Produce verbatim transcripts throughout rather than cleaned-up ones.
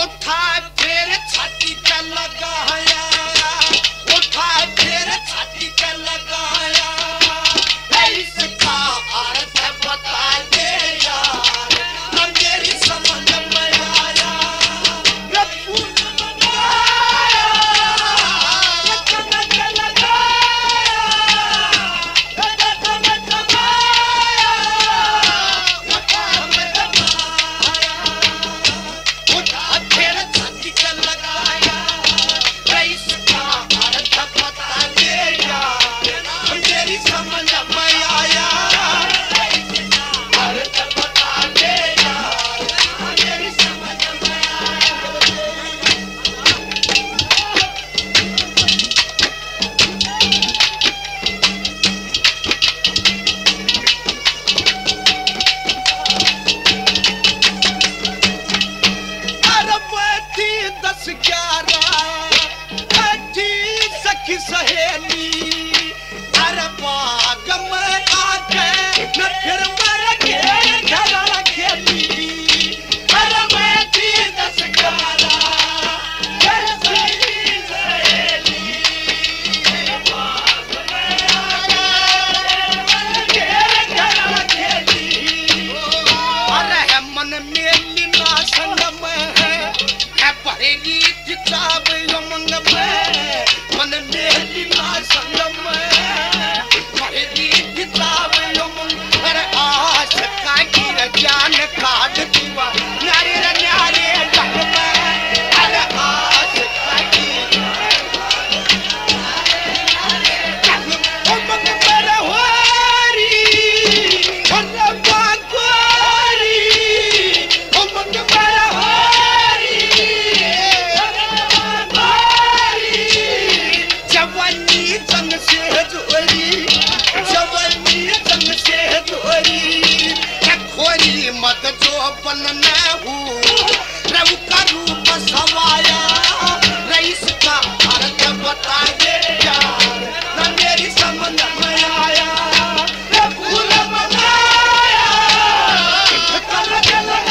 उठा फिर छाती का लगाया, उठा फिर छाती का लगाया, इसका अर्थ बता दे यार, न मेरी समझ में आया। सहेली अरे बाग में आके न फिर मर के घर खेली, अरे मैं थी दस ग्यारह सहेली बाग में आके घर खेली, अरे है मन मेली ना संग में है भरेली किताब यमंग में, मन मेली ना संग में भरेली किताब यमंग, अरे आश का गिर जान काट दीवा नारे नारे जग में, अरे आश का गिर उमंग पर होरी अरे बागोरी, उमंग पर जवानी जंग से जोरी, जवानी जंग से जोरी, खोरी मत जो बनना हूँ रव का रूप सवाया, रईस का अर्थ बता दे यार, न मेरी समझ में आया। फूल बनाया कलक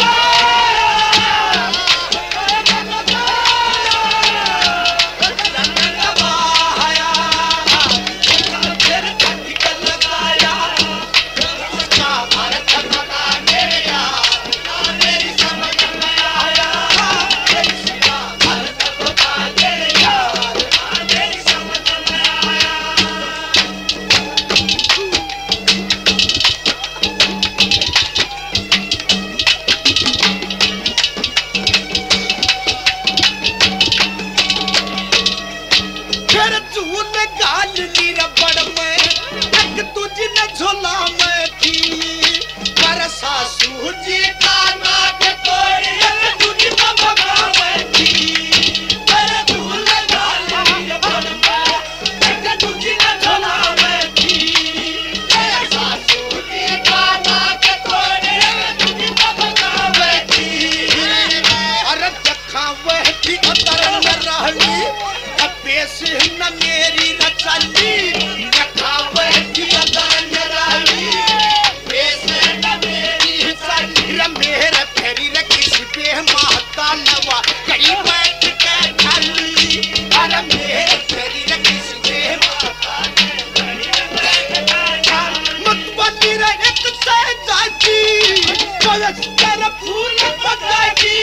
सासू जी का नाक तोड़ी तुझी बगा में थी, अरे धूल गाली बन में तुझी न झोला में थी, सासू जी का नाक तोड़ी तुझी बगा में थी, अरे देखा वह थी अंदर न रहली बेस न मेरी न चली, देखा वह थी अंदर न रहली मेरे फेरी रे किसी पे माता नवा कई बैठ के खाली, अरे मेरे फेरी रे किसी पे माता मतबनी रे एक से जाती कलश कर फूल पकाई,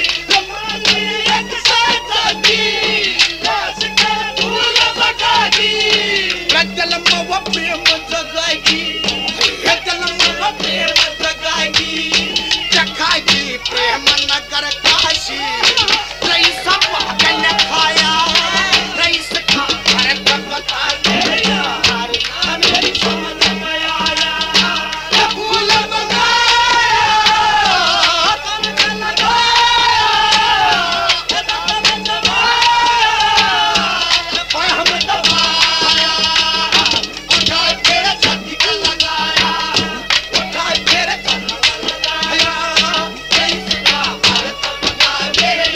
एक से जाती कलश कर फूल पकाई, रजल मव प्रेम जगाई, रजल मव प्रेम जगाई, खाई प्रेम नगर काशी, रईस पागल खाया, रईस का अर्थ बता दे यार, मेरी समझ में आया। फूल बनाया कनक लगाया, हम दबाया उठा तेरे छाती का लगाया, उठा तेरे छाती का लगाया,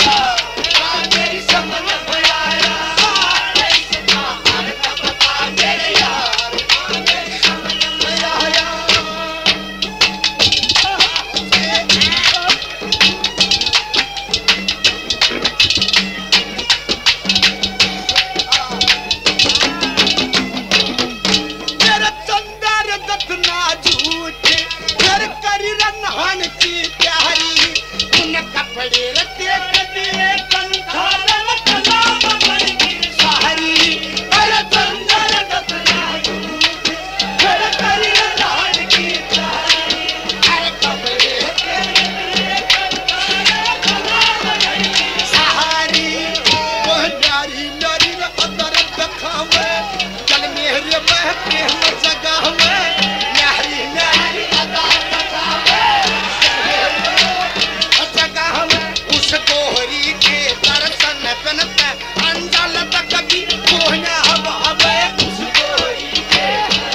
के दर्शन बिन पे अंजल तक भी कोहना हवावे खुशबोई के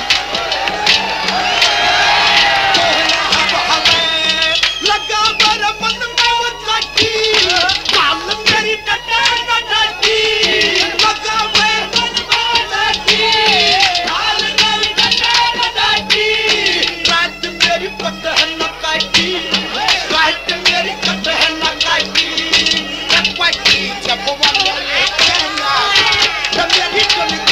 कोहना हवावे लगा बर मन में काटी काल मेरी टटा टटी लगा बर मन में काटी काल मेरी टटा टटी रात मेरी पतह न काटी रात मेरी पतह न काटी जब काटी जब वाला कहना जब मेरी चलती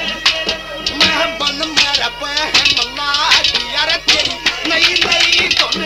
नहीं नहीं तो